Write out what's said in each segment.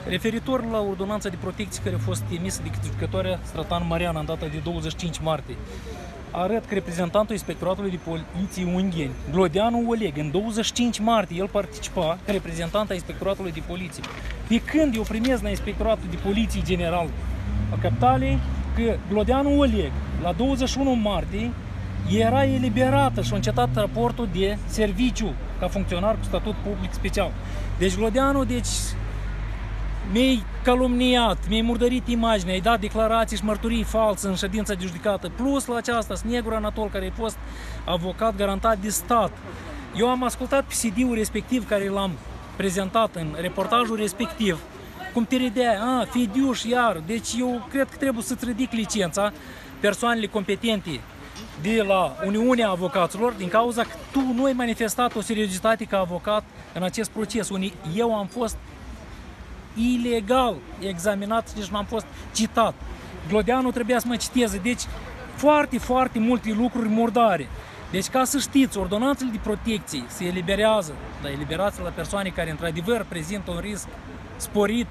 Referitor la ordonanța de protecție care a fost emisă de judecătoarea Stratan Mariana în data de 25 martie, arăt că reprezentantul Inspectoratului de Poliție Ungheni, Glodeanu Oleg, în 25 martie, el participa ca reprezentant a Inspectoratului de Poliție. Pe când eu primez la Inspectoratul de Poliție General a Capitalei că Glodeanu Oleg, la 21 martie, era eliberată și a încetat raportul de serviciu ca funcționar cu statut public special. Deci Glodeanu, mi-ai calomniat, mi-ai murdărit imaginea, ai dat declarații și mărturii false în ședința de judecată. Plus la aceasta, Snegru Anatol, care a fost avocat garantat de stat. Eu am ascultat pe CD-ul respectiv care l-am prezentat în reportajul respectiv. Cum te ridea, Fidiuș iar. Deci eu cred că trebuie să-ți ridic licența persoanele competente de la Uniunea Avocaților, din cauza că tu nu ai manifestat o seriozitate ca avocat în acest proces, unde eu am fost ilegal examinat și nici nu am fost citat. Glodeanu trebuia să mă citeze, deci foarte multe lucruri murdare. Deci ca să știți, ordonanțele de protecție se eliberează, dar eliberați la persoane care într-adevăr prezintă un risc sporit.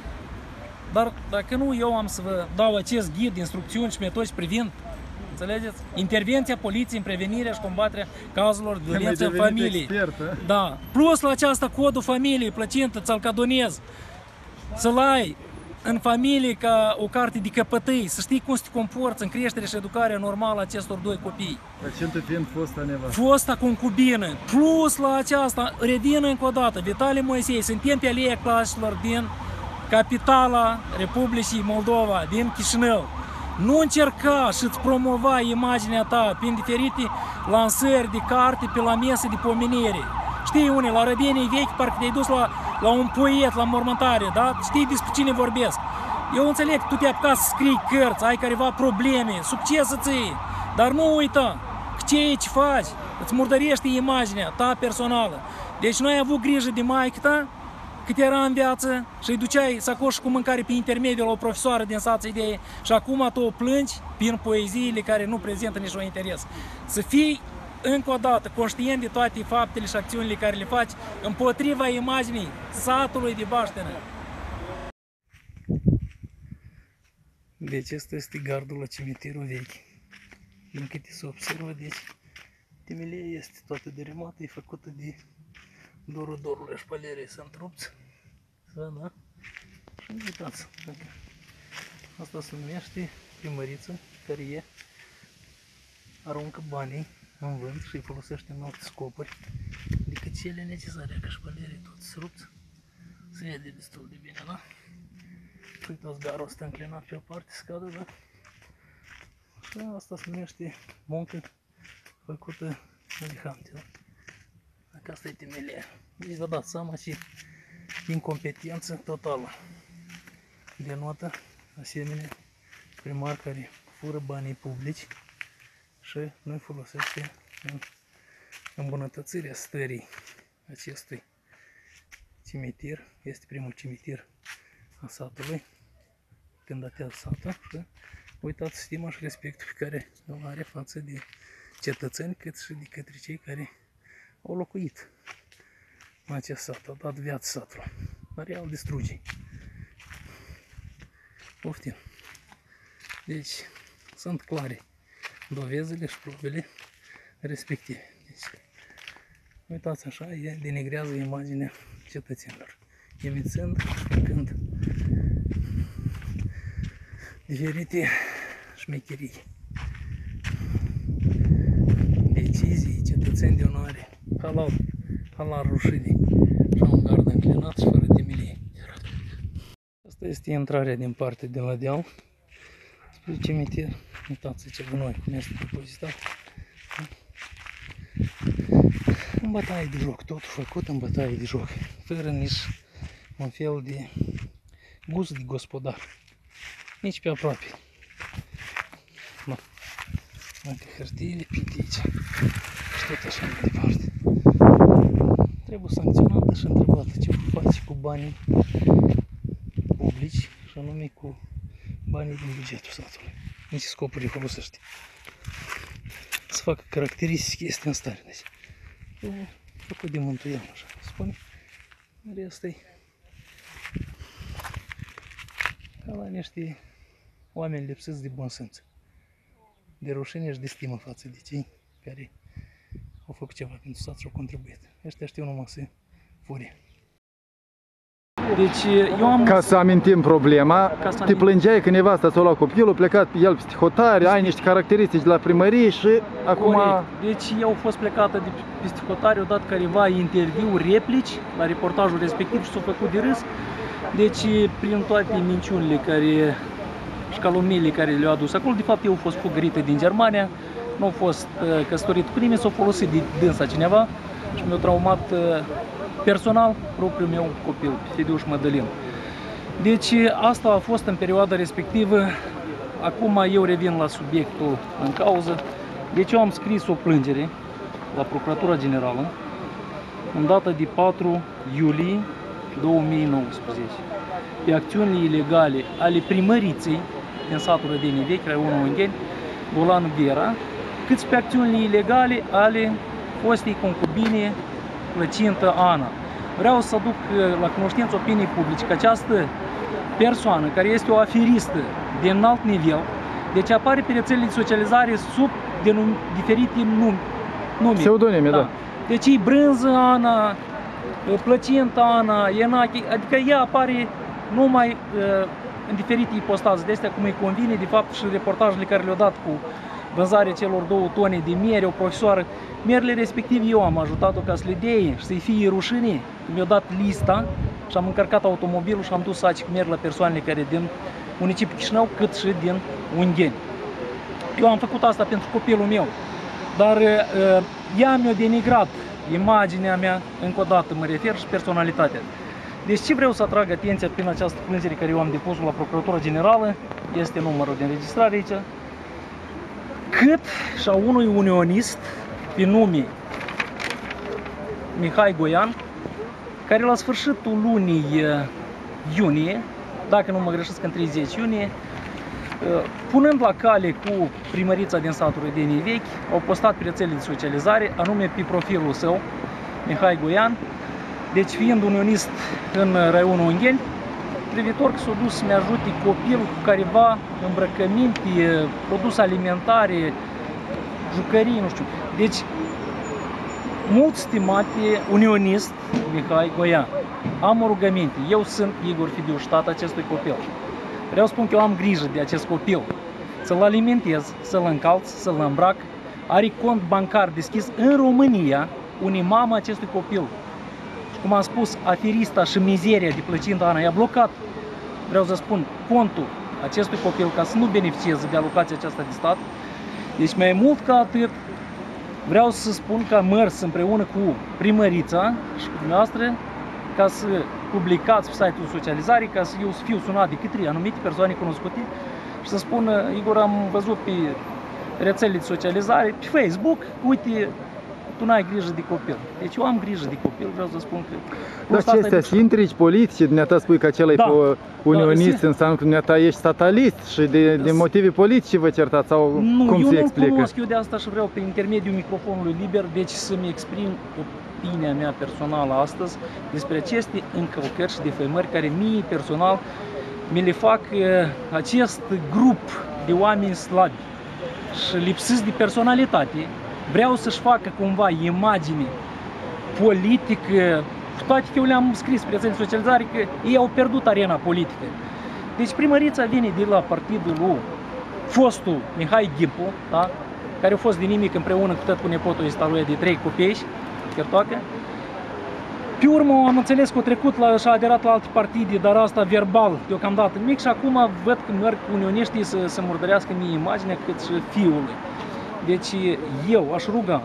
Dar dacă nu, eu am să vă dau acest ghid, instrucțiuni și metodici privind, înțelegeți? Intervenția poliției în prevenirea și combaterea cazurilor de violență în familie. Expert, da. Plus la aceasta codul familiei, plăcintă, ți-l cadonez. Să-l ai în familie ca o carte de căpătâi, să știi cum să te comporți în creșterea și educarea normală a acestor doi copii. Plăcintă fiind fosta nevastă. Fosta concubină. Plus la aceasta, revin încă o dată, Vitalie Moisei, suntem pe Aleea Clașilor din capitala Republicii Moldova, din Chișinău. Nu încerca și-ți promova imaginea ta prin diferite lansări de carte pe la mesă de pomenire. Știi unii, la rădenii vechi, parcă te-ai dus la un poet, la mormântare, da? Știi despre cine vorbesc. Eu înțeleg că tu te-ai apucat să scrii cărți, ai careva probleme, succes să ții, dar nu uita că ce faci, îți murdărește imaginea ta personală. Deci nu ai avut grijă de maică ta cât era în viață și îi duceai sacoșul cu mâncare pe intermediul la o profesoară din sață idee și acum tu o plângi prin poeziile care nu prezintă niciun interes. Să fii încă o dată conștient de toate faptele și acțiunile care le faci împotriva imaginii satului de baștenă. Deci asta este gardul la cimitirul vechi. Din câte se observă, deci temelia este toată dărâmată, e făcută de dorul șpalerii sunt rupți. Da? Și uitați, asta se numește primăriță, care aruncă banii în vânt și îi folosește în alte scopuri decât cele necesare, ca șpalerii toți rupți. Se vede destul de bine, da? Uitați, garul ăsta înclinat pe o parte, scadă, da? Și asta se numește muncă făcută elefante, da? Dacă asta e temelia. Deci vă dați seama și incompetență totală. Denotă asemenea primar care fură banii publici și nu folosește în îmbunătățirea stării acestui cimitir. Este primul cimitir a satului, când datează satul, și uitați stima și respectul pe care îl are față de cetățeni, cât și de către cei care au locuit în acest sat, au dat viață satul, dar ea îl distruge. Poftim. Deci, sunt clare dovezile și probele respective. Deci, uitați așa, e denigrează imaginea cetățenilor, emițând când diferite șmecherii, decizii, cetățeni de onoare, halal rușinii și un gard înclinat și fără temelie. Asta este intrarea din partea de la deal spre cimitir. Uitați ce gunoi cum este depozitat. În bătaie de joc, totul făcut în bătaie de joc, fără nici un fel de gust de gospodar, nici pe aproape. Uite hârtiile pinte aici și tot așa mai departe. Trebuie sancționată și întrebată ce face cu banii publici și anume cu banii din bugetul satului. În ce scopuri îi folosește. Să facă caracteristici este în stare. Deci, făcut de mântuială, așa spune. Restul ca la niște oameni lipsiți de bun simț, de rușine și de stimă față de cei care au făcut ceva pentru sat și au contribuit. Ăștia știu numai să fure. Deci eu am... Ca să amintim problema, să te plângeai că nevasta ți-a luat copilul, plecat pe el peste hotare, ai niște caracteristici de la primărie și acum... Corect. Deci eu au fost plecată de peste hotare, au dat careva interviuri, replici la reportajul respectiv și s-au făcut de râs. Deci prin toate minciunile și calomniile care le-au adus acolo, de fapt eu am fost fugărită din Germania, nu au fost căsătorit cu nimeni, s-au folosit de dânsa cineva și mi-au traumat personal propriul meu copil, Fidiuș Mădălin. Deci asta a fost în perioada respectivă. Acum eu revin la subiectul în cauză. Deci eu am scris o plângere la Procuratura Generală în data de 4 iulie 2019 pe acțiunile ilegale ale primăriței din satul Rădenii Vechi, raionul Ungheni, Golan Vera, cât și pe acțiunile ilegale ale fostei concubine Plăcintă Ana. Vreau să aduc la cunoștință opiniei publice că această persoană, care este o aferistă de înalt nivel, deci apare pe rețelele de socializare sub diferite nume. Pseudonime, da. Deci e Brânză Ana, Plăcintă Ana, Enache, adică ea apare numai în diferite ipostaze, de astea cum îi convine, de fapt și reportajele care le-au dat cu vânzarea celor 2 tone de miere, o profesoară. Mierele respectiv eu am ajutat-o ca să le dea și să-i fie rușine. Mi-a dat lista și am încărcat automobilul și am dus saci cu miere la persoanele care din municipiul Chișinău, cât și din Ungheni. Eu am făcut asta pentru copilul meu, dar ea mi-a denigrat imaginea mea, încă o dată mă refer, și personalitatea. Deci ce vreau să atrag atenția prin această plângere care eu am depus la Procuratura Generală, este numărul de înregistrare aici, cât și a unui unionist pe nume Mihai Goian, care la sfârșitul lunii iunie, dacă nu mă greșesc în 30 iunie, punând la cale cu primărița din satul Rădenii Vechi, au postat pe rețelele de socializare, anume pe profilul său, Mihai Goian, deci fiind unionist în raionul Ungheni, privitor că s-a dus să-mi ajute copilul cu careva îmbrăcăminte, produse alimentare, jucării, nu știu. Deci, mult stimate unionist Mihai Goian, am o rugăminte. Eu sunt Igor Fidiuș, tata acestui copil. Vreau să spun că eu am grijă de acest copil. Să-l alimentez, să-l încalț, să-l îmbrac. Are cont bancar deschis în România, unii mama acestui copil. Și cum am spus, aferista și mizeria de Plăcintă Ana i-a blocat, vreau să spun, contul acestui copil ca să nu beneficieze de alocația aceasta de stat. Deci mai mult ca atât, vreau să spun că mers împreună cu primărița și cu dumneavoastră ca să publicați pe site-ul socializare, ca să eu să fiu sunat de către anumite persoane cunoscute și să spun, Igor, am văzut pe rețelele de socializare, pe Facebook, uite, tu n-ai grijă de copil. Deci eu am grijă de copil, vreau să spun că... Dar ce astea sunt intrigi politice? Dumneata spui că acela e unionist, înseamnă că dumneata ești statalist și de motive politice vă certați sau cum se explică? Nu cunosc eu de asta și vreau pe intermediul microfonului liber, deci să-mi exprim opinia mea personală astăzi despre aceste încălcări și defăimări care mie personal mi le fac acest grup de oameni slabi și lipsiți de personalitate. Vreau să-și facă cumva imagine politică, cu toate că eu le-am scris pe rețelele de socializare că ei au pierdut arena politică. Deci primărița vine de la partidul lui fostul Mihai Ghipu, da? Care a fost din nimic împreună cu tot cu nepotul ăsta lui de 3 copii, Chertoacă. Pe urmă am înțeles că a trecut și a aderat la alte partide, dar asta verbal deocamdată nimic și acum văd că merg unioniștii să murdărească mie imaginea cât și fiului. Deci eu aș ruga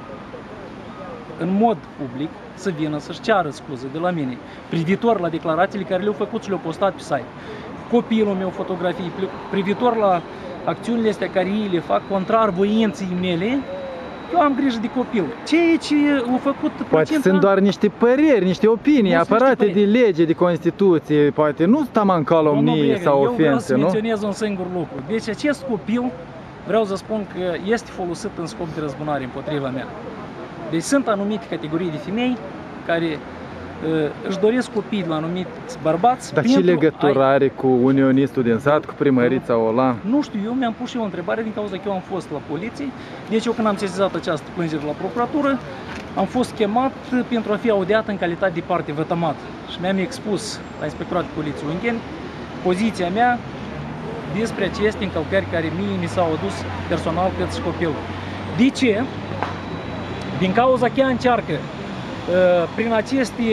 în mod public să vină să-și ceară scuze de la mine privitor la declarațiile care le-au făcut și le-au postat pe site. Copilul meu fotografii, privitor la acțiunile astea care ei le fac contrar voinței mele, eu am grijă de copil. Ceea ce au făcut poate sunt doar niște păreri, niște opinii apărate de lege, de Constituție, poate nu taman calomnie sau ofense, nu? Eu vreau să menționez un singur lucru. Deci acest copil, vreau să spun că este folosit în scop de răzbunare împotriva mea. Deci sunt anumite categorii de femei care își doresc copii la anumiți bărbați. Dar ce legătură are cu unionistul din sat, cu primărița Olan? Nu știu, eu mi-am pus și eu o întrebare din cauza că eu am fost la poliție. Deci eu când am sesizat această plângere la procuratură, am fost chemat pentru a fi audiat în calitate de parte vătămat. Și mi-am expus la Inspectoratul Poliției Ungheni poziția mea despre aceste încălcări care mie mi s-au adus personal cât și copil. De ce? Din cauza că ea încearcă prin aceste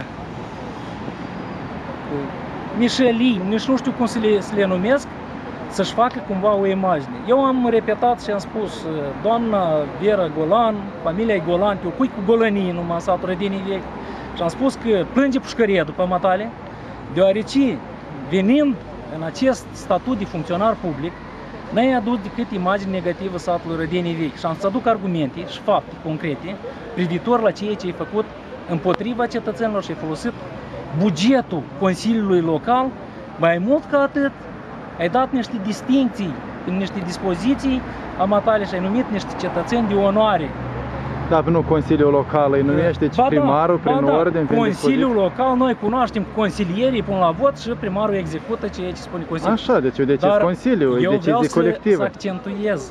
mișelii, nici nu știu cum să le numesc, să-și facă cumva o imagine. Eu am repetat și am spus, doamna Vera Golan, familia Golan, eu cui cu golănii numai în satul Rădenii Vechi, și am spus că plânge pușcărie după matale, deoarece venind în acest statut de funcționar public, n-ai adus decât imagini negativă satului Rădenii Vechi și am să aduc argumente și fapte concrete privitor la ceea ce ai făcut împotriva cetățenilor și ai folosit bugetul Consiliului Local. Mai mult ca atât, ai dat niște distincții, niște dispoziții amatale și ai numit niște cetățeni de onoare. Dar nu Consiliul Local îi numește, ci primarul prin ordine, prin Consiliul Local, noi cunoaștem consilierii, pun la vot și primarul execută ceea ce spune Consiliul. Așa, deci o decizie Consiliul, e decizie colectivă. Eu vreau să accentuez,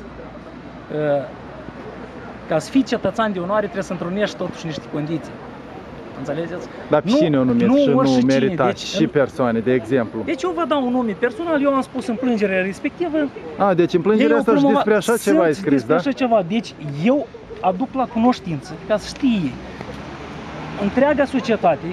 ca să fii cetățean de onoare trebuie să întrunești totuși niște condiții. Înțelegeți? Dar pe cine o numiți și nu meritați deci, și persoane, de exemplu? Deci eu vă dau un nume personal, eu am spus în plângerea respectivă. Deci în plângerea asta și despre așa ceva ai scris, da? Așa ceva. Deci eu aduc la cunoștință, ca să știe întreaga societate,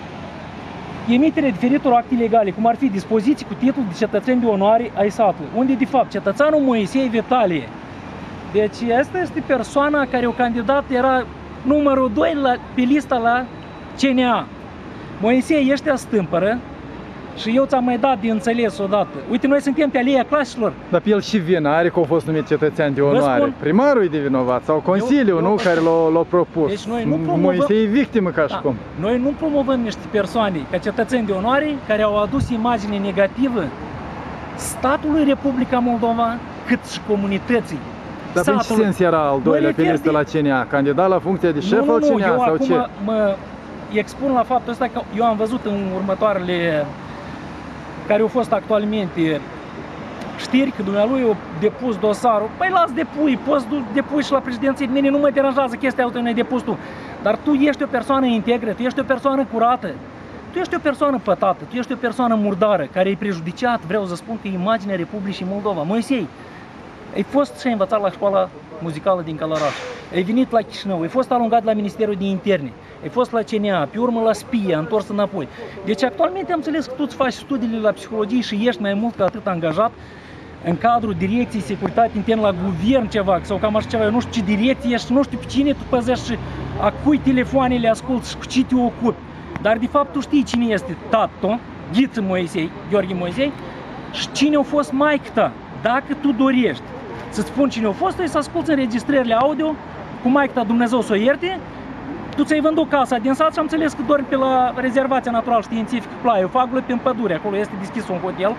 emiterea diferitor acte legale, cum ar fi dispoziții cu titlul de cetățeni de onoare ai satului, unde de fapt cetățeanul Moisei Vitalie. Deci asta este persoana care o candidat era numărul 2 pe lista la CNA. Moisei ăștia stâmpără și eu ți-am mai dat de înțeles odată. Uite, noi suntem pe aleea claselor. Dar pe el și vina are că au fost numit cetățean de onoare. Primarul e de vinovat sau Consiliul, nu? Care l-a propus. Deci noi nu promovăm, Moisei e victimă ca și cum. Noi nu promovăm niște persoane ca cetățeni de onoare care au adus imagine negativă statului Republica Moldova, cât și comunității. Dar în ce sens era al doilea pe listă la CNA? Candidat la funcția de șef al CNA sau ce? Eu acum mă expun la faptul ăsta că eu am văzut în următoarele care au fost actualmente știri că dumnealui a depus dosarul. Păi las depui, poți depui și la președinție, mine nu mă deranjează chestia asta, nu-i depus tu. Dar tu ești o persoană integră, tu ești o persoană curată, tu ești o persoană pătată, tu ești o persoană murdară, care e prejudiciat, vreau să spun că imaginea Republicii Moldova. Moisei, ai fost și ai învățat la școala muzicală din Călăraș, ai venit la Chișinău, ai fost alungat la Ministerul de Interne, ai fost la CNA, pe urmă la SPIE, întors înapoi. Deci actualmente am înțeles că tu îți faci studiile la psihologie și ești mai mult ca atât angajat în cadrul Direcției Securitate Internă la Guvern ceva, sau cam așa ceva, eu nu știu ce direcție ești, nu știu pe cine tu păzești și a cui telefoanele asculți și cu ce te ocupi. Dar de fapt tu știi cine este tată, Ghiță Moisei, Gheorghe Moisei, și cine a fost maică ta, dacă tu dorești să-ți spun cine a fost, să asculți înregistrările audio cu maică ta, Dumnezeu să o ierte. Tu ți-ai vândut casa din sat și am înțeles că dormi pe la rezervația natural științifică Plaiu Fagului, pe pădure, acolo este deschis un hotel.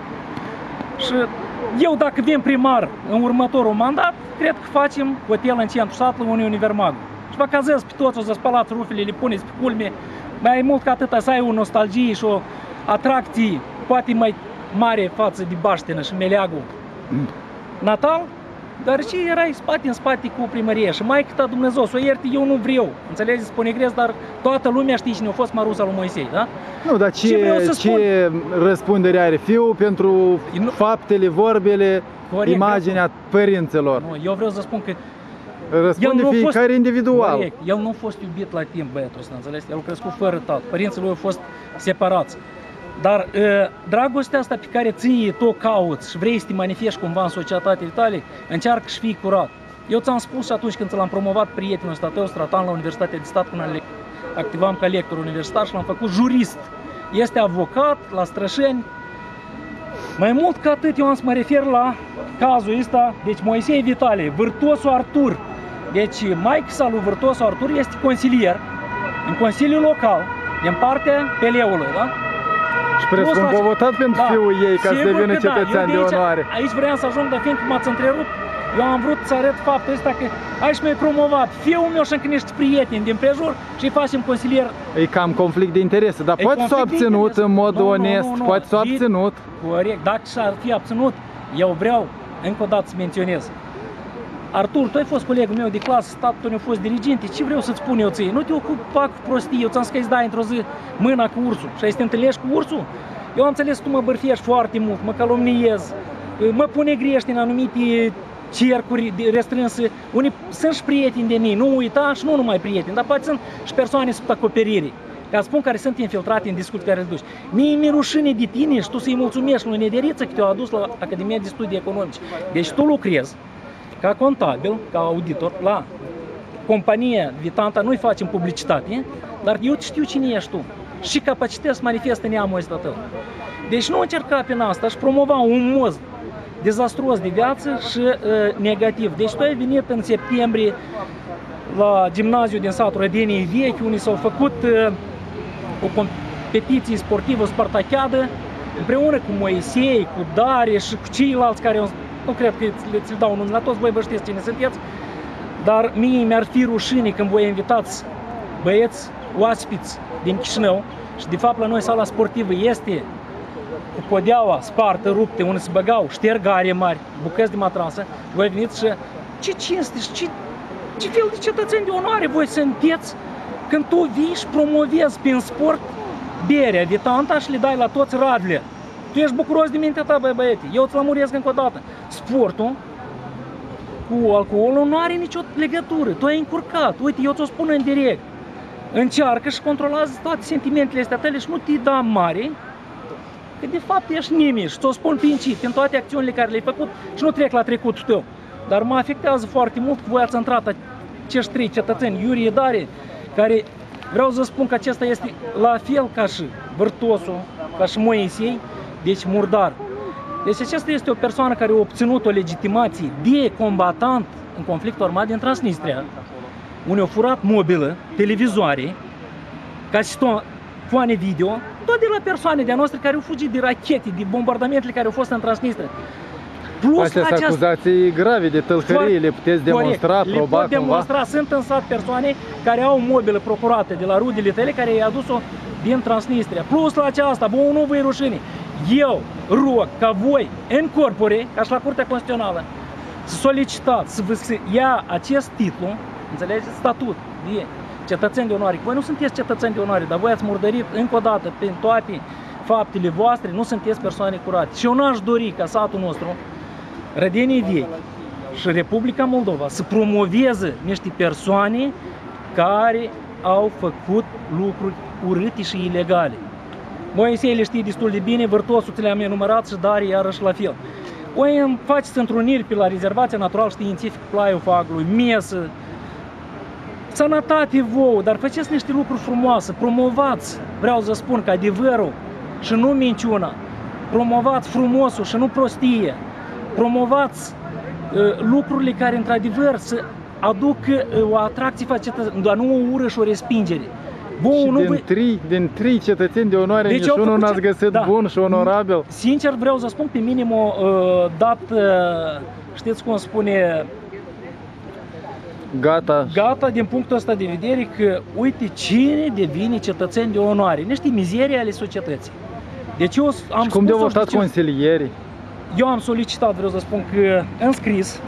Și eu, dacă vin primar în următorul mandat, cred că facem hotel în centrul satului, unui univermag. Și vă cazez pe toți, o să spălați rufele, le puneți pe culme, mai mult ca atâta să ai o nostalgie și o atracție poate mai mare față de Baștenă și Meleagul natal, dar și erai spate în spate cu primăria și maică ta, Dumnezeu să o ierte, eu nu vreau, înțelegeți, spune grez, dar toată lumea știe cine a fost Marusa lui Moisei, da? Nu, dar ce răspundere are fiul pentru faptele, vorbele, corect, imaginea părinților? Nu, eu vreau să spun că răspunde fiecare individual. Corect, el nu a fost iubit la timp, băiatul ăsta, înțelegeți? El a crescut fără tată, părinții lui au fost separați. Dar dragostea asta pe care ții tu o cauți și vrei să te manifesti cumva în societatea tale, încearcă și fii curat. Eu ți-am spus și atunci când l-am promovat prietenul ăsta tău, Stratan, la Universitatea de Stat, până activam ca lector universitar și l-am făcut jurist. Este avocat la Strășeni. Mai mult ca atât, eu am să mă refer la cazul ăsta, deci Moisei Vitalie, Vârtosul Artur. Deci maică lui Vârtosul Artur este consilier în Consiliul Local, din partea PL-ului, da? Și presupun că a votat pentru fiul ei ca să devină cetățean de onoare. Aici vreau să ajung, dar fiindcă m-ați întrerupt, Eu am vrut să arăt faptul ăsta că aici mi-ai promovat fiul meu și încă niște prieteni din prejur și îi facem consilier. E cam conflict de interese, dar poate s-a obținut în mod onest, poate s-a obținut. Corect, dacă s-ar fi obținut, eu vreau încă o dată să menționez. Artur, tu ai fost colegul meu de clasă, statul ne-a fost dirigente, ce vreau să-ți spun eu ție? Nu te ocupa cu prostii, eu ți-am zis că îți dai într-o zi mâna cu ursul și ai să te întâlnești cu ursul? Eu am înțeles că tu mă bârfiești foarte mult, mă calomniezi, mă pune grești în anumite cercuri restrânse. Unii sunt și prieteni de mine, nu uita și nu numai prieteni, dar poate sunt și persoane sub acoperire. Ca spun care sunt infiltrate în discuții care le duci. Mie mi-e rușine de tine și tu să-i mulțumești lui Nederiță că te-a adus la Academia de Studii Economice. Deci tu lucrezi ca contabil, ca auditor, la compania Vitanta, nu-i facem publicitate, dar eu știu cine ești tu și capacități manifestă neamul ăsta tău. Deci nu încerca prin asta și promova un mod dezastruos de viață și negativ. Deci tu ai venit în septembrie la gimnaziul din satul Rădenii Vechi, unde s-au făcut o competiție sportivă spartachiadă împreună cu Moisei, cu Dare și cu ceilalți care nu cred că ți-l dau nume la toți, voi vă știți cine sunteți, dar mie mi-ar fi rușine când voi invitați băieți oaspeți din Chișinău și de fapt la noi sala sportivă este cu podeaua spartă, rupte, unde se băgau ștergare mari, bucăți de matrasă, voi veniți și ce cinste și ce fel de cetățeni de onoare voi sunteți când tu vii și promovezi prin sport berea Vitanta și le dai la toți radle. Tu ești bucuros de mintea ta, băiete. Eu îți lămuresc încă o dată. Sportul cu alcoolul nu are nicio legătură. Tu ai încurcat. Uite, eu ți-o spun în direct. Încearcă și controlează toate sentimentele astea tale și nu te da mare, că de fapt ești nimic. Și ți-o spun prin toate acțiunile care le-ai făcut și nu trec la trecutul tău. Dar mă afectează foarte mult că voi ați intrat acești trei cetățeni, Iurie Dare, care vreau să spun că acesta este la fel ca și Vârtosul, ca și Moisei, deci murdar. Deci acesta este o persoană care a obținut o legitimație de combatant în conflictul armat din Transnistria, unde au furat mobilă, televizoare, foane video, tot de la persoane de-a noastre care au fugit de rachete, de bombardamentele care au fost în Transnistria. Astea sunt acuzații grave de tâlhărie, le puteți demonstra, proba cumva? Le pot demonstra, sunt în sat persoane care au mobilă procurată de la rudele tale care i-a adus-o din Transnistria. Plus la aceasta, bă, nu vă-i rușine. Eu rog ca voi, în corpore, ca și la Curtea Constituțională, să solicitați, să vă ia acest titlu, înțelegeți, statut de cetățeni de onoare. Voi nu sunteți cetățeni de onoare, dar voi ați murdărit încă o dată prin toate faptele voastre, nu sunteți persoane curate. Și eu n-aș dori ca satul nostru, Rădenii Vechi și Republica Moldova, să promoveze niște persoane care au făcut lucruri urâte și ilegale. Moisei le știe destul de bine, Vârtosul ți le-am enumerat și Darie iarăși la fel. Voi faceți întruniri pe la Rezervația Natural Științific Plaiul Fagului, mesă, sănătate vouă, dar faceți niște lucruri frumoase, promovați, vreau să spun că adevărul și nu minciuna, promovați frumosul și nu prostie, promovați lucrurile care într-adevăr să aducă o atracție față cetățenilor, dar nu o ură și o respingere. Bun, și din trei cetățeni de onoare, deci niciunul n-ați găsit bun și onorabil? Sincer vreau să spun, pe minim o dat, știți cum spune, gata din punctul ăsta de vedere că uite cine devine cetățeni de onoare, niște mizerii ale societății. Deci eu am cum de-au votat consilierii? Eu am solicitat, vreau să spun că în scris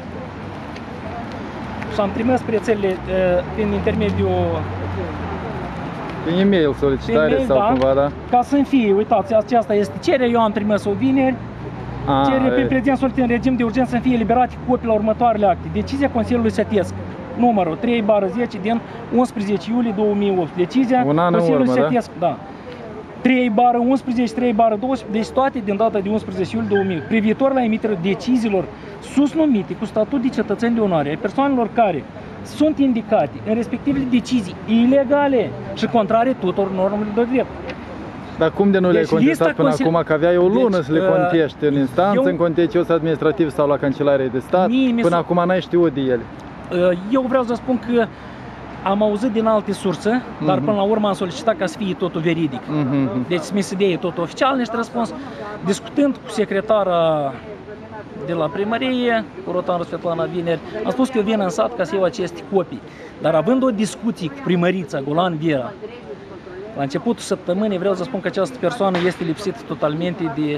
și am trimis spre țările prin intermediul prin e-mail solicitare sau da, cumva, da? Ca să-mi fie, uitați, aceasta este cererea, eu am trimis-o vineri. Cerere pe prezident solicită în regim de urgență să fie eliberate copii la următoarele acte. Decizia Consiliului Sătesc, numărul 3/10 din 11 iulie 2008. Decizia Consiliului Sătesc, da. 3/11, 3/12, deci toate din data de 11 iulie 2008. Privitor la emiterea deciziilor susnumite cu statut de cetățeni de onoare ai persoanelor care sunt indicate în respectivele decizii ilegale și contrare tuturor normelor de drept. Dar cum de nu le-ai contestat până acum, că aveai o lună să le contești în instanță, în contencios administrativ sau la Cancelarie de Stat, până acum n-ai știut de ele? Eu vreau să spun că am auzit din alte surse, dar până la urmă am solicitat ca să fie totul veridic. Deci mi se dea totul oficial, niște răspuns. Discutând cu secretara de la primărie cu rotarul Svetlana vineri. Am spus că eu vin în sat ca să iau aceste copii. Dar având o discuție cu primărița Golan Viera, la începutul săptămânii vreau să spun că această persoană este lipsită totalmente de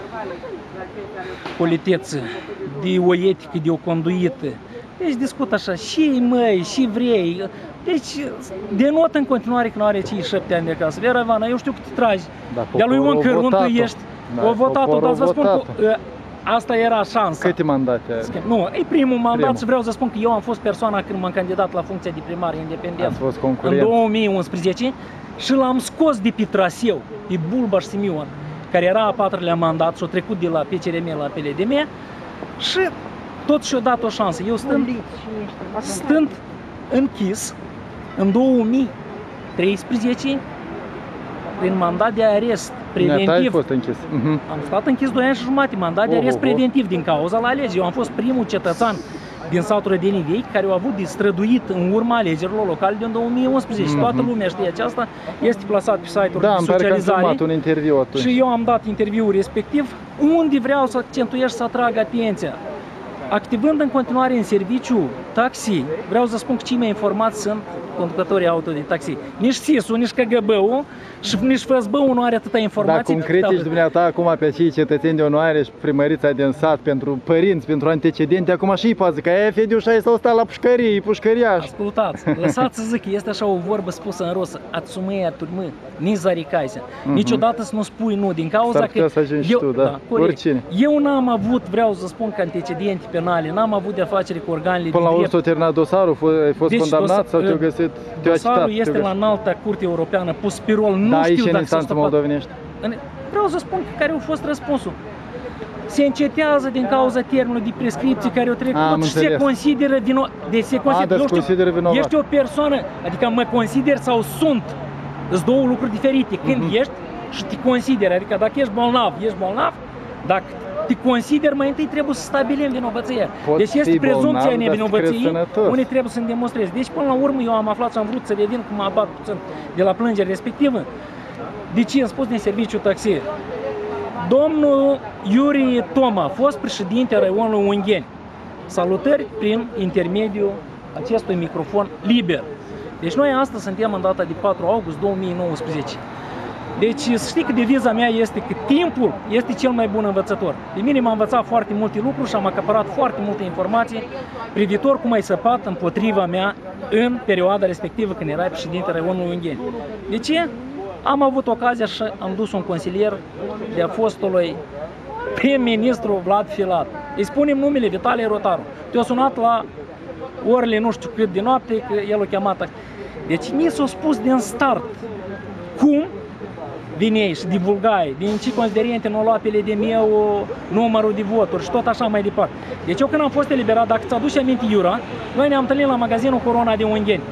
politețe, de o etică, de o conduită. Deci discut așa, și măi, și vrei. Deci denotă în continuare că nu are cei 7 ani de acasă. Vera Ivana, eu știu că te tragi. De-a lui Ion Cărun tu ești. O votat-o, dar vă spun că asta era șansa. Câte mandate are? Nu, e primul mandat și vreau să spun că eu am fost persoana când m-am candidat la funcția de primar independent în 2011 și l-am scos de pe traseu, pe Bulbaș Simion, care era a 4-lea mandat și a trecut de la PCRM la PLDM și tot și-a dat o șansă. Eu stând închis în 2013 prin mandat de arest preventiv. Fost închis. Am stat închis 2 ani și jumătate, mandat de arest preventiv din cauza la alegeri. Eu am fost primul cetățean din satul Rădenii Vechi care au avut de străduit în urma alegerilor locale din 2011. Toată lumea știe aceasta, este plasat pe site-uri de socializare. Un interviu atunci. Și eu am dat interviul respectiv, unde vreau să accentuez și să atrag atenția. Activând în continuare în serviciu taxi, vreau să spun că cei mai informați sunt conducătorii auto de taxi. Nici SIS-ul, nici KGB-ul și nici FSB-ul nu are atâta informații. Dar cum critici dumneata acum pe acei cetățeni de onoare și primărița din sat pentru părinți, pentru antecedente, acum și-i pază, că aia Fediușa să stă la pușcărie, pușcăriaș. Ascultați, lăsați să zic, este așa o vorbă spusă în rusă, atsumăia turmă, nici zaricaiся. Niciodată să nu spui nu, din cauza că eu n-am avut, vreau să spun că antecedente penale, n-am avut de afacere cu organele de drept. Până la urmă s-a terminat dosarul, ai fost condamnat sau te-au găsit? Dosarul este la înalta curte europeană, pus pe rol, nu știu dacă s-a stăpat. Vreau să spun că care a fost răspunsul. Se încetează din cauza termenului de prescripție care o trecut și se consideră vinovat. Deci se consideră vinovat. Ești o persoană, adică mă consider sau sunt. Sunt două lucruri diferite. Când ești și te consideri, adică dacă ești bolnav, dacă te consideri, mai întâi trebuie să stabilim vinovăția. Deci este prezumția nevinovăției, unii trebuie să-mi demonstrezi. Deci până la urmă eu am aflat și am vrut să revin cum mă abat puțin de la plângere respectivă. De ce am spus din serviciu taxi? Domnul Iuri Toma, fost președinte raionului Ungheni. Salutări prin intermediul acestui microfon liber. Deci noi astăzi suntem în data de 4 august 2019. Deci să știi că deviza mea este că timpul este cel mai bun învățător. Pe mine m-a învățat foarte multe lucruri și am acaparat foarte multe informații privitor cum ai săpat împotriva mea în perioada respectivă când erai președinte raionului Ungheni. De ce? Am avut ocazia și am dus un consilier de-a fostului prim-ministru Vlad Filat. Îi spunem numele Vitalie Rotaru. Te-a sunat la orele nu știu cât de noapte, că el o chemat. Deci mi s-a spus din start cum vineai și divulgai, din ce considerente nu lua pe de meu numărul de voturi și tot așa mai departe. Deci eu când am fost eliberat, dacă ți-aduci aminte, Iura, noi ne-am întâlnit la magazinul Corona de Ungheni.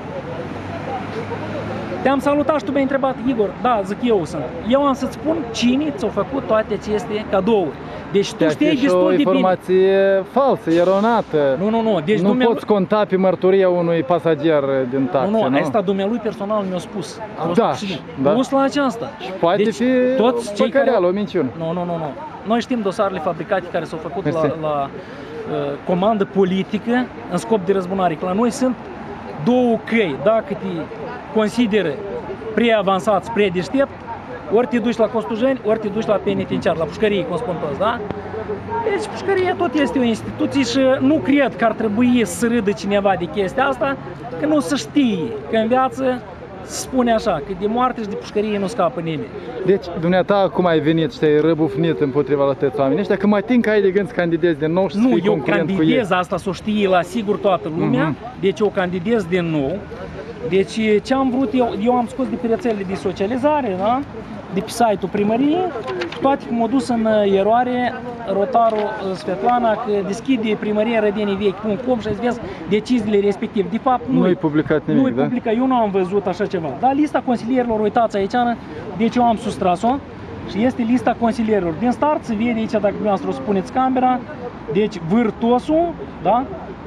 Te-am salutat și tu mi-ai întrebat, Igor, da, zic eu sunt. Eu am să-ți spun cine ți-au făcut toate aceste cadouri. Deci tu știi destul de bine. O informație falsă, eronată. Nu. Deci nu poți conta pe mărturia unui pasager din taxi, nu? Asta dumnealui personal mi-a spus. Da. Pus la aceasta. Și poate fi păcăreală, o minciună. Nu. Noi știm dosarele fabricate care s-au făcut la comandă politică în scop de răzbunare. Că la noi sunt două căi. Dacă te consideră prea avansat, prea deștept, ori te duci la Costujeni, ori te duci la penitenciar, la pușcărie, cum spun toți, da? Deci pușcăria tot este o instituție și nu cred că ar trebui să râdă cineva de chestia asta, că nu se știe, că în viață se spune așa, că de moarte și de pușcărie nu scapă nimeni. Deci, dumneata, cum ai venit și te-ai răbufnit împotriva la toți oamenii ăștia, că mai tin că ai de gând să candidezi din nou și să fii concurent cu ei? Nu, eu candidez, asta s-o știe la sigur toată lumea, deci eu candidez din nou. Deci ce am vrut eu am scos de pe rețelele de socializare, da? De pe site-ul primăriei și toate că m-a dus în eroare rotarul Svetlana că deschide primăria rădenivechi.com și îți vezi deciziile respective. De fapt, nu-i publicat nimic, nu-i publicat, eu nu am văzut așa ceva. Dar lista consilierilor, uitați aici, deci eu am sustras-o și este lista consilierilor. Din start se vede aici, dacă dumneavoastră o spuneți camera, deci Vârtosul, da?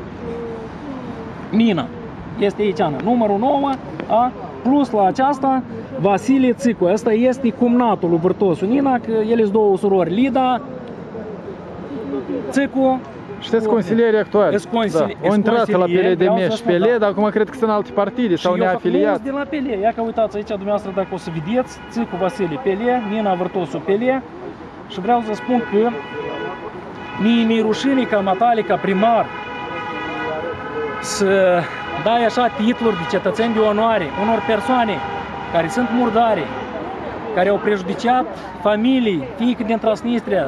Mina. Este aici, numărul 9, plus la aceasta Vasile Țicu. Asta este cumnatul lui Vârtosul Nina, că ele sunt două surori, Lida Țicu, Sunteți consilieri actuali. Da. Au intrat la PLDM și PL, dar acum cred că sunt alte partide sau neafiliați. de la PL. Ia că uitați aici dumneavoastră dacă o să vedeți, Țicu Vasile PL, Nina Vârtosu PL și vreau să spun că mi-e rușine ca matale, ca primar să dai așa titluri de cetățeni de onoare unor persoane care sunt murdare, care au prejudiciat familii, fiică din Transnistria.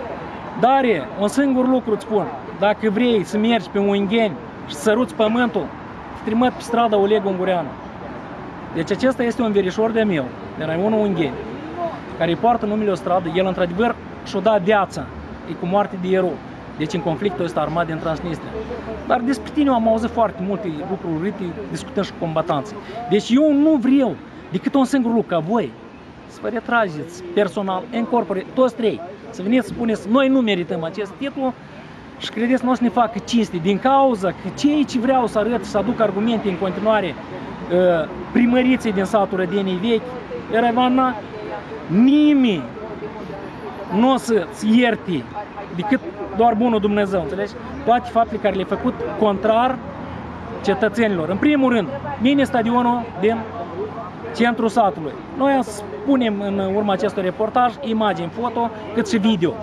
Dare, un singur lucru îți spun, dacă vrei să mergi pe Ungheni și să săruți pământul, te trimit pe strada Oleg Ungureanu. Deci acesta este un verișor de meu, de raionul Ungheni, care îi poartă numele o stradă, el într-adevăr și-o dat viața, e cu moarte de erou, deci în conflictul ăsta armat din Transnistria. Dar despre tine am auzit foarte multe lucruri urâte, discutând și cu combatanții. Deci eu nu vreau decât un singur lucru, ca voi, să vă retrageți personal, în corpore, toți trei, să veniți să spuneți, noi nu merităm acest titlu și credeți, nu o să ne facă cinste, din cauza că cei ce vreau să arăt, să aduc argumente în continuare primăriței din satul Rădenii Vechi, Eraivana, nimeni nu o să-ți ierte decât doar bunul Dumnezeu, înțelegi? Toate faptele care le-ai făcut contrar cetățenilor. În primul rând, mini stadionul din centrul satului. Noi spunem în urma acestui reportaj imagini, foto, cât și video.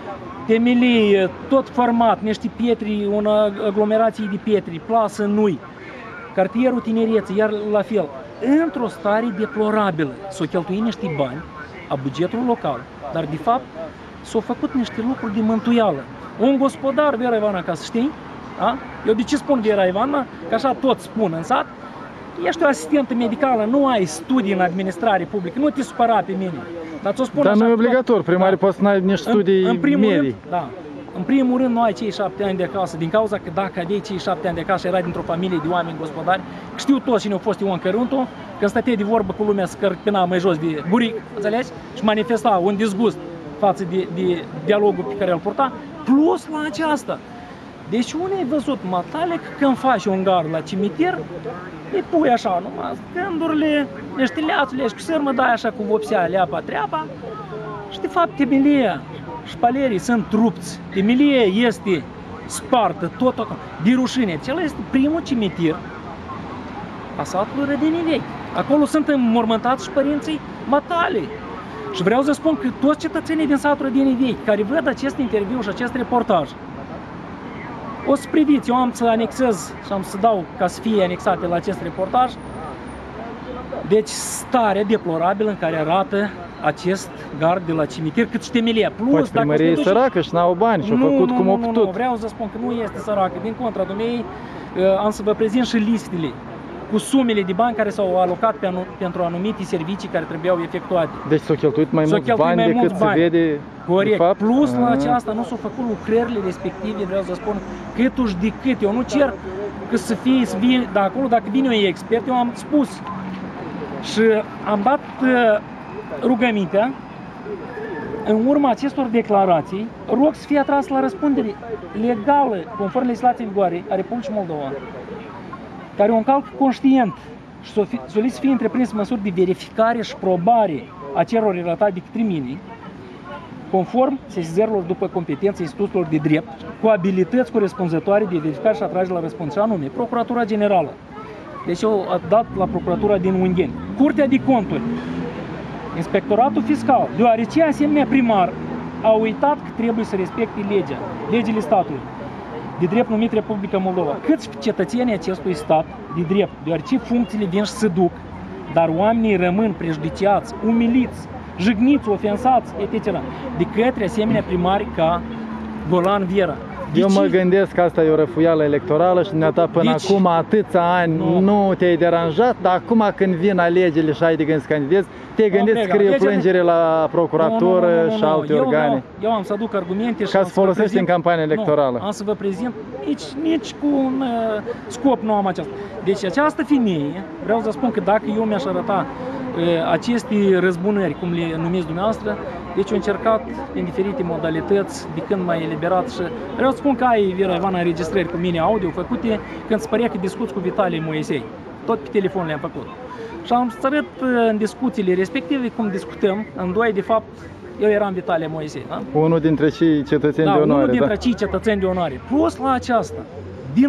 Temelii, tot format, niște pietri, o aglomerație de pietri, plasă noi, cartierul Tinerețe, iar la fel, într-o stare deplorabilă. S-au cheltuit niște bani a bugetului local, dar de fapt s-au făcut niște lucruri de mântuială. Un gospodar, Vera Ivana, ca să știi, da? Eu de ce spun Vera Ivana? Că așa tot spun în sat, ești o asistentă medicală, nu ai studii în administrare publică, nu te supăra pe mine. Dar nu e obligatoriu, primarii poate să n-ai niște studii medii. Da. În primul rând, nu ai cei 7 ani de acasă, din cauza că dacă aveai cei 7 ani de acasă, erai dintr-o familie de oameni gospodari, știu toți cine au fost Ion Căruntu, când stătea de vorbă cu lumea să cărpina mai jos de buric, înțelegi? Și manifesta un disgust față de dialogul pe care îl purta, plus la aceasta. Deci unii ai văzut matale că când faci un gard la cimitir, îi pui așa numai gândurile, niște leațule și cu sârmă dai așa cu vopsea, leapa, treaba și de fapt temelia șpalerii sunt rupți, temelia este spartă, tot de rușine. Acela este primul cimitir a satului Rădenii Vechi. Acolo sunt înmormântați și părinții matale. Și vreau să spun că toți cetățenii din satul Rădenii Vechi care văd acest interviu și acest reportaj, o să priviți, eu am să anexez și am să dau ca să fie anexate la acest reportaj. Deci starea deplorabilă în care arată acest gard de la cimitir, cât și temelia. Plus, poate primăria e săracă și n-au bani și au făcut cum au putut. Nu, vreau să spun că nu este săracă. Din contra, dumnei, am să vă prezint și listele cu sumele de bani care s-au alocat pentru anumite servicii care trebuiau efectuate. Deci s-au cheltuit mai mulți bani decât se vede. Corect. De fapt. Plus la aceasta nu s-au făcut lucrările respective, vreau să spun, câtuși de cât. Eu nu cer că să fie, dar acolo dacă vine un expert, eu am spus. Și am dat rugămintea, în urma acestor declarații, rog să fie atras la răspundere legală, conform legislației în vigoare a Republicii Moldova, care o încalcă conștient și solicit să fie întreprins măsuri de verificare și probare a celor relatate de către mine, conform sesizărilor după competențe instituțiilor de drept, cu abilități corespunzătoare de verificare și atrage la răspundere, anume Procuratura Generală. Deci eu am dat la Procuratura din Ungheni, Curtea de Conturi, Inspectoratul Fiscal, deoarece asemenea primar a uitat că trebuie să respecte legile statului de drept numit Republica Moldova, câți cetățenii acestui stat de drept, deoarece funcțiile vin și se duc, dar oamenii rămân prejudiciați, umiliți, jigniți, ofensați, etc. de către asemenea primari ca Golan Vera. Eu mă gândesc că asta e o răfuială electorală și dumneata până acum atâția ani nu te-ai deranjat, dar acum când vin alegerile și ai de gând să candidezi, te gândești să scrie plângere la procuratură și alte organe. Eu am să aduc argumente și ca să folosești în campania electorală. Am să vă prezint, nici cu un scop nu am aceasta. Deci această femeie, vreau să spun că dacă eu mi-aș arăta aceste răzbunări, cum le numiți dumneavoastră, deci au încercat în diferite modalități, de când mai eliberat și vreau să spun că ai, Vera Ivana, înregistrări cu mine audio făcute când se părea că discuți cu Vitalie Moisei. Tot pe telefon le-am făcut. Și am să arăt în discuțiile respective cum discutăm în doi, de fapt, eu eram Vitalie Moisei, da? Unul dintre cei cetățeni Da, de onoare, unul dintre da? cei cetățeni de onoare. Plus la aceasta, din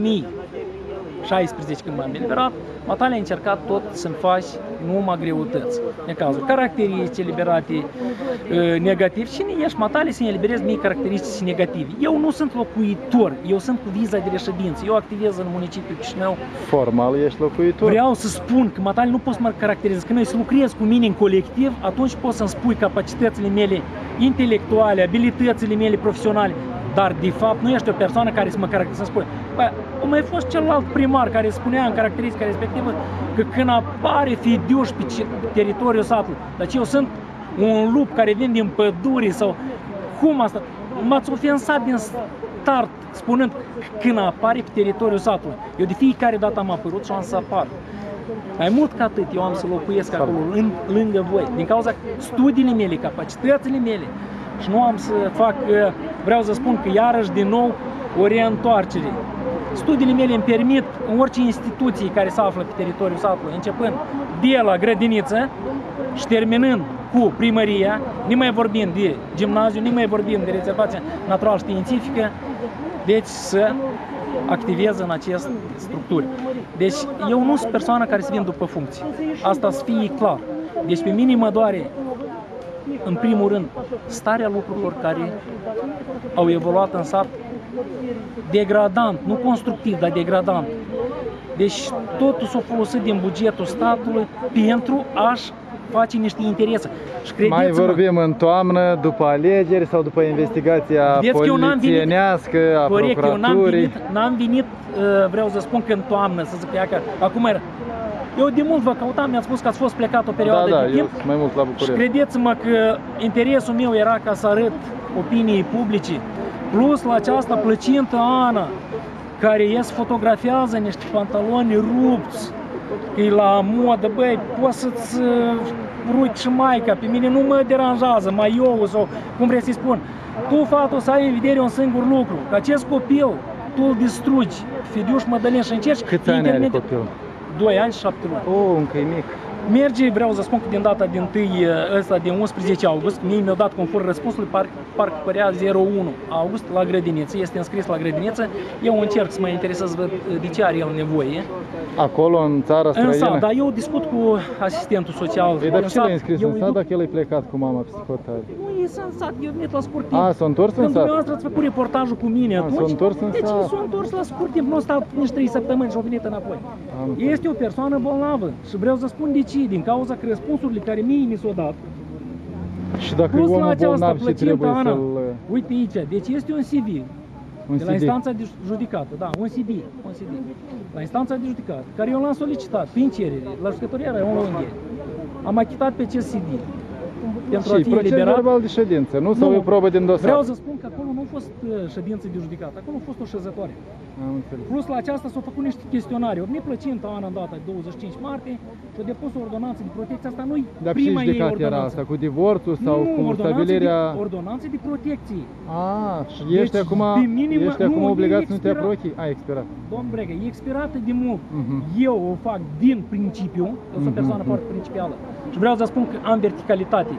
2016 când m-am eliberat, Matale a încercat tot să-mi faci numai greutăți. În cazul caracteristici eliberate negativ. Cine ești, Matale, să-mi eliberezi mie caracteristici negative? Eu nu sunt locuitor, eu sunt cu viza de reședință. Eu activez în municipiul Chișinău. Formal ești locuitor. Vreau să spun că, Matale, nu poți să mă caracterizezi. Când noi să lucrezi cu mine în colectiv, atunci poți să-mi spui capacitățile mele intelectuale, abilitățile mele profesionale. Dar, de fapt, nu ești o persoană care să mă caracterizează, să spune. Bă, a mai fost celălalt primar care spunea în caracteristica respectivă că când apare fidiuș pe teritoriul satului, dar eu sunt un lup care vin din pădure sau cum asta? M-ați ofensat din start spunând că când apare pe teritoriul satului. Eu de fiecare dată am apărut și am să apar. Mai mult ca atât, eu am să locuiesc acolo, lângă voi, din cauza studiile mele, capacitățile mele. Și nu am să fac, vreau să spun că iarăși din nou o reîntoarcere. Studiile mele îmi permit în orice instituție care se află pe teritoriul satului, începând de la grădiniță și terminând cu primăria, nu mai vorbim de gimnaziu, nu mai vorbim de rezervația natural-științifică, deci să activez în aceste structuri. Deci eu nu sunt persoana care se vin după funcții. Asta să fie clar. Deci pe mine mă doare în primul rând, starea lucrurilor care au evoluat în sat degradant, nu constructiv, dar degradant. Deci totul s-a folosit din bugetul statului pentru a-și face niște interese. Și mai vorbim în toamnă, după alegeri sau după investigația polițienească a procuraturii. N-am venit, vreau să spun că în toamnă, să zic că acum era. Eu de mult vă căutam, mi-ați spus că ați fost plecat o perioadă de timp. Da, mai mult la București. Și credeți-mă că interesul meu era ca să arăt opiniei publice, plus la această plăcintă Ana, care ies fotografiază niște pantaloni rupți, că e la modă, băi, poți să-ți ruiți și maica, pe mine nu mă deranjează, mai eu sau cum vrei să-i spun. Tu, fată, o să ai în vedere un singur lucru, că acest copil, tu îl distrugi, Fidiuș Mădălin, și încerci... Câți ani are copil? 2 ani și 7 luni. Încă e mic. Merge, vreau să spun că din data din 11 august, mie mi-au dat conform răspunsului, parcă părea 01 august la grădiniță, este înscris la grădiniță. Eu încerc să mă interesez să văd de ce are el nevoie. Acolo, în țara străină? În sat, dar eu discut cu asistentul social. Dar ce l-ai înscris în sat dacă el e plecat cu mama psihotare? Nu, e în sat, eu venit la scurt timp. S-a întors în sat? Când dumneavoastră ați făcut reportajul cu mine atunci, s-a întors în deci sat. s-a întors la scurt timp, nu a stat nici 3 săptămâni și a venit înapoi. Este o persoană bolnavă și vreau să spun de ce, din cauza că răspunsurile care mie mi s-au dat. Și dacă e omul bolnav și trebuie să-l... Uite aici, deci este un CV. De la instanța de judecată, da, un CD. La instanța de judecată, care eu l-am solicitat prin cerere, la judecătoria Raionului Ungheni. Am achitat pe acest CD. Pentru a fi proces eliberat. verbal de ședință, nu? Sau e probă din dosar? Vreau să spun că acolo nu a fost ședință de judecată, acolo a fost o șezătoare. Plus la aceasta s-au făcut niște chestionare. O neplăcintă Ana în data de 25 martie și a depus o ordonanță de protecție. Asta nu-i prima ei ordonanță. Era asta, cu divorțul sau cu stabilirea... Ordonanțe de protecție. Și ești acum obligat să nu te aprochi? A expirat. Domn Bregă, e expirată de mult. Eu o fac din principiu, eu sunt o persoană foarte principială. Și vreau să spun că am verticalitate.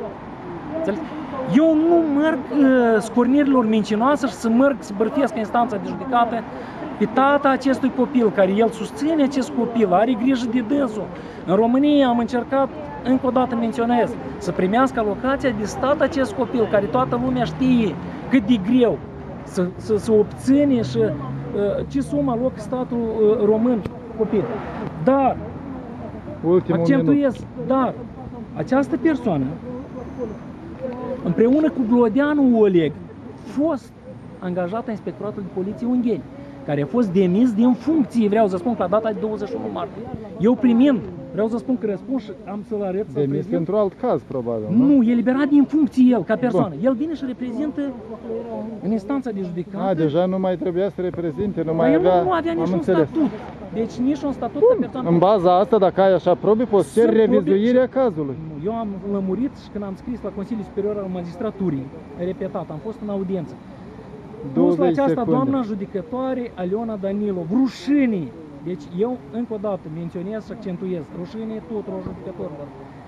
Eu nu merg scornirilor mincinoase și să merg să bărfesc instanța de judecată pe tata acestui copil, care el susține acest copil, are grijă de dânsul. În România am încercat, încă o dată menționez, să primească alocația de stat acest copil, care toată lumea știe cât de greu să obține și ce sumă alocă statul român copil. Dar, accentuez, dar această persoană, împreună cu Glodeanu Oleg, fost angajat în Inspectoratul de Poliție Ungheni, care a fost demis din funcție, vreau să spun, la data de 21 martie. Eu primind, vreau să spun că răspund și am să-l arăt, să-l prezint. Pentru alt caz, probabil, nu? E eliberat din funcție el, ca persoană. El vine și reprezintă în instanța de judecată. Deja nu mai trebuia să reprezinte, nu mai avea... Nu avea niciun statut. Deci niciun statut ca persoană. În baza asta, dacă ai așa probe, poți ceri revizuirea cazului. Eu am lămurit și când am scris la Consiliul Superior al Magistraturii, repetat, am fost în audiență. Plus la aceasta, doamna judecătoare Aliona Danilov, rușinii. Deci eu, încă o dată, menționez și accentuez, rușinii tuturor judecătorilor